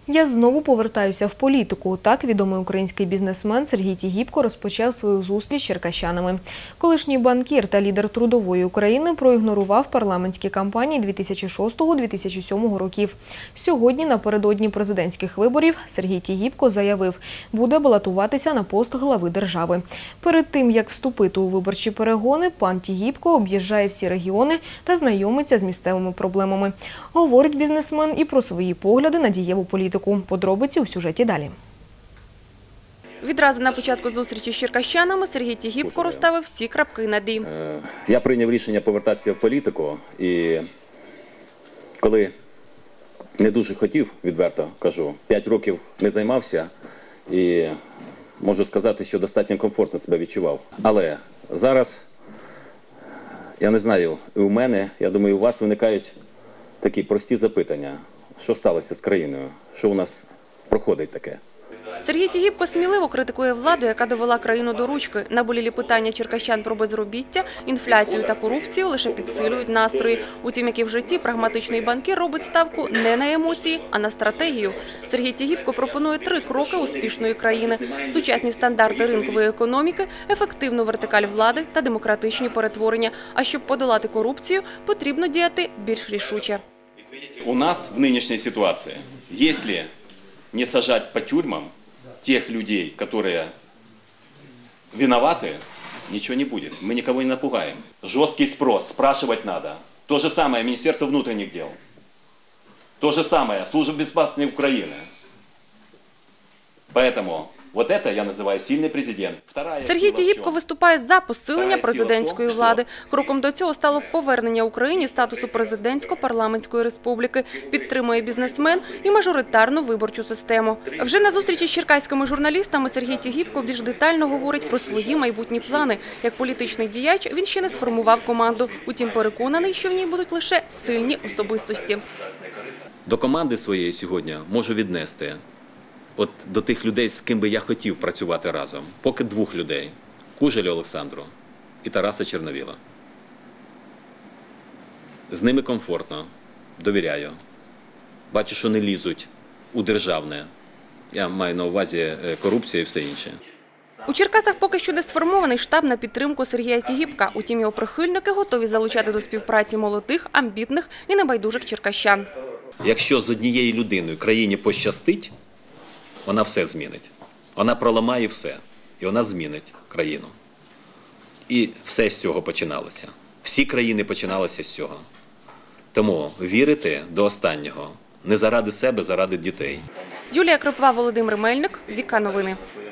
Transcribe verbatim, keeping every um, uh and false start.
Я знову повертаюся в політику. Так відомий український бізнесмен Сергій Тігіпко розпочав свою зустріч з черкащанами. Колишній банкір та лідер трудової України проігнорував парламентські кампанії дві тисячі шостого - дві тисячі сьомого років. Сьогодні, напередодні президентських виборів, Сергій Тігіпко заявив, буде балотуватися на пост глави держави. Перед тим, як вступити у виборчі перегони, пан Тігіпко об'їжджає всі регіони та знайомиться з місцевими проблемами. Говорить бізнесмен і про свої погляди на дієву політику. Подробиці у сюжеті далі. Відразу на початку зустрічі з черкащанами Сергій Тігіпко розставив всі крапки над «і». Я прийняв рішення повертатися в політику, і коли не дуже хотів, відверто кажу, п'ять років не займався і можу сказати, що достатньо комфортно себе відчував. Але зараз, я не знаю, і у мене, я думаю, у вас виникають такі прості запитання. Що сталося з країною? Що у нас проходить таке? Сергій Тігіпко сміливо критикує владу, яка довела країну до ручки. Наболілі питання черкащан про безробіття, інфляцію та корупцію лише підсилюють настрої. Утім, як і в житті, прагматичний банкір робить ставку не на емоції, а на стратегію. Сергій Тігіпко пропонує три кроки успішної країни – сучасні стандарти ринкової економіки, ефективну вертикаль влади та демократичні перетворення. А щоб подолати корупцію, потрібно діяти більш рішуче. У нас в нынешней ситуации, если не сажать по тюрьмам тех людей, которые виноваты, ничего не будет. Мы никого не напугаем. Жесткий спрос, спрашивать надо. То же самое Министерство внутренних дел. То же самое Служба безопасности Украины. Поэтому вот это я называю сильный президент. Сергій Тігіпко виступає за посилення президентської влади. Кроком до цього стало повернення Україні статусу президентсько-парламентської республіки. Підтримує бізнесмен і мажоритарну виборчу систему. Вже на зустрічі з черкаськими журналістами Сергій Тігіпко більш детально говорить про свої майбутні плани. Як політичний діяч він ще не сформував команду. Утім, переконаний, що в ній будуть лише сильні особистості. До команди своєї сьогодні можу віднести от до тих людей, з ким би я хотів працювати разом, поки двох людей – Кужеля Олександру і Тараса Черновіла. З ними комфортно, довіряю. Бачу, що не лізуть у державне. Я маю на увазі корупцію і все інше. У Черкасах поки що не сформований штаб на підтримку Сергія Тігіпка. Утім, його прихильники готові залучати до співпраці молодих, амбітних і небайдужих черкащан. Якщо з однією людиною країні пощастить, вона все змінить. Вона проламає все. І вона змінить країну. І все з цього починалося. Всі країни починалися з цього. Тому вірити до останнього. Не заради себе, заради дітей. Юлія Крупова, Володимир Мельник, Віка Новини.